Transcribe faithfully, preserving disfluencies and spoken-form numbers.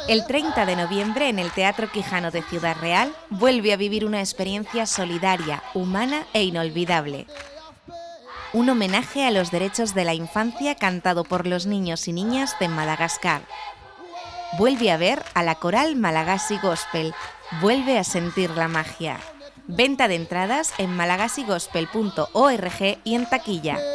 El treinta de noviembre, en el Teatro Quijano de Ciudad Real, vuelve a vivir una experiencia solidaria, humana e inolvidable. Un homenaje a los derechos de la infancia cantado por los niños y niñas de Madagascar. Vuelve a ver a la coral Malagasy Gospel. Vuelve a sentir la magia. Venta de entradas en malagasy gospel punto org y en taquilla.